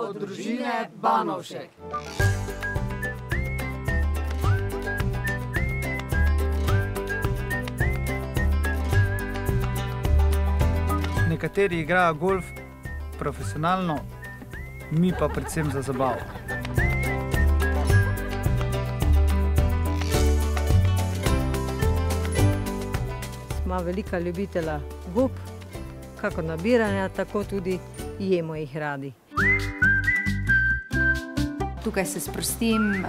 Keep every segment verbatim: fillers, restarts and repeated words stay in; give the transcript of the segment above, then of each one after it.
od družine Banovšek. Nekateri igrajo golf profesionalno, mi pa predvsem za zabavo. Ima velika ljubitelja gob, kako nabiranja, tako tudi jemo jih radi. Tukaj se sprostim,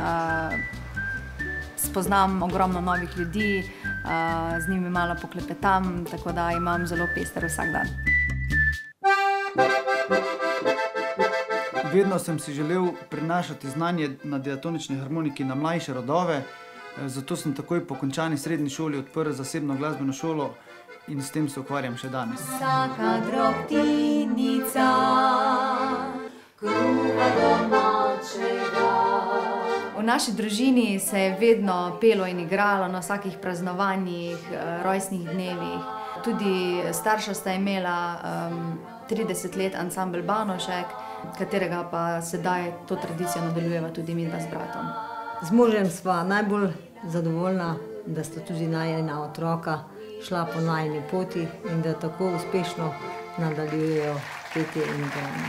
spoznam ogromno novih ljudi, z njimi malo poklepetam, tako da imam zelo pester vsak dan. Vedno sem si želel prinašati znanje na diatonični harmoniki na mlajše rodove, zato sem takoj po končani srednji šoli odprl zasebno glasbeno šolo in s tem se ukvarjam še danes. Vsaka drobtinica, kruha domačega. V naši družini se je vedno pelo in igralo na vsakih praznovanjih, rojstnih dnevih. Tudi starša sta imela trideset let ansambel Banovšek, katerega pa sedaj to tradicijo nadaljujeva tudi midva z bratom. Z možem sva najbolj zadovoljna, da sta tudi najina otroka šla po najini poti in da tako uspešno nadaljujejo petje in igranje.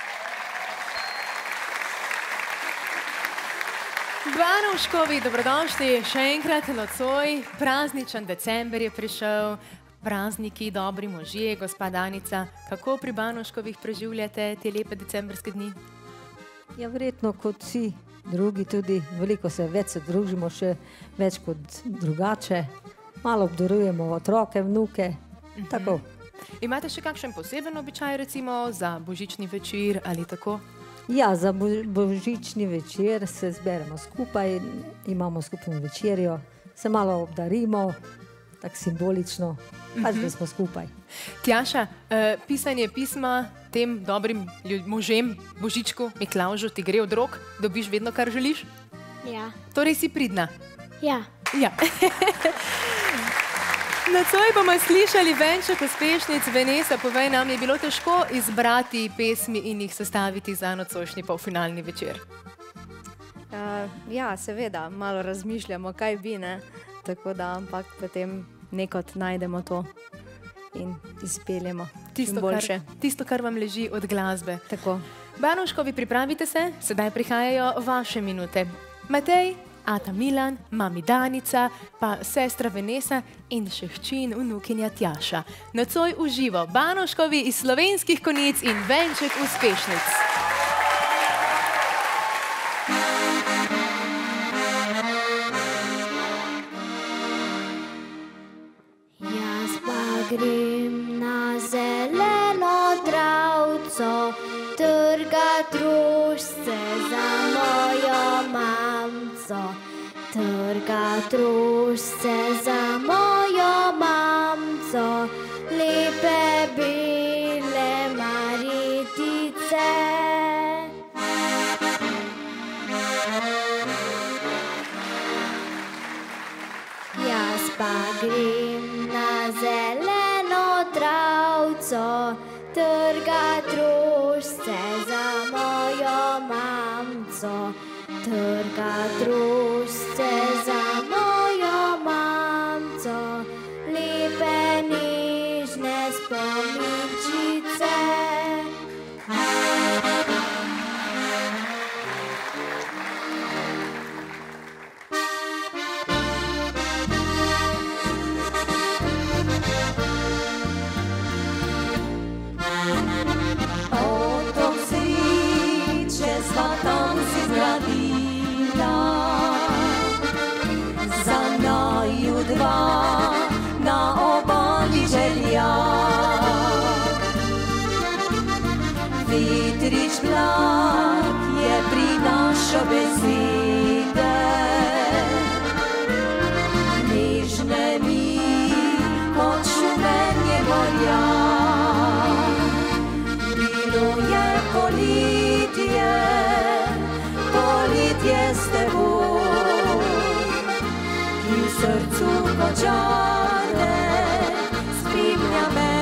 Banovškovi, dobrodošli še enkrat nocoj. Prazničen december je prišel, prazniki, dobri možje, gospa Danica. Kako pri Banovškovih preživljate te lepe decembrske dni? Ja, verjetno kot vsi drugi tudi. Veliko se več se družimo, še več kot drugače. Malo obdarujemo otroke, vnuke, tako. Imate še kakšen poseben običaj, recimo za božični večer ali tako? Ja, za božični večer se zberemo skupaj, imamo skupno večerjo, se malo obdarimo, tako simbolično, pač da smo skupaj. Tjaša, pisanje pisma tem dobrim možem, Božičku, Miklavžu, ti gre od rok, dobiš vedno, kar želiš? Ja. Torej si pridna? Ja. Ja. Nocoj bomo slišali venček uspešnic. Venesa, povej nam, je bilo težko izbrati pesmi in jih sestaviti za nocojšnji polfinalni večer? Ja, seveda, malo razmišljamo, kaj bi, ne. Tako da, ampak potem nekot najdemo to in izpeljemo čim boljše. Tisto, kar vam leži od glasbe. Tako. Banovškovi, pripravite se, sedaj prihajajo vaše minute. Matej, ata Milan, mami Danica, pa sestra Venesa in še hči in vnukinja Tjaša. Nocoj v živo Banovškovi iz Slovenskih Konjic in venček uspešnic. Jaz pa grem na zeleno travco, trgat rožice za mojo mamco. Trgat rožice za mojo mamco, lepe bele marjetice. Jaz pa grem na zeleno travco, trgat rožice za mojo mamco. Trgat rožice za mojo mamco, lepe nežne spominčice. Otok sreče zlatom si zgradila, za naju dva na obali želja. Vetrič blag je prinašal besede, nežne mi kot šumenje gorja. Bilo je poletje, poletje s teboj, in v srcu kot žarne spremlja me.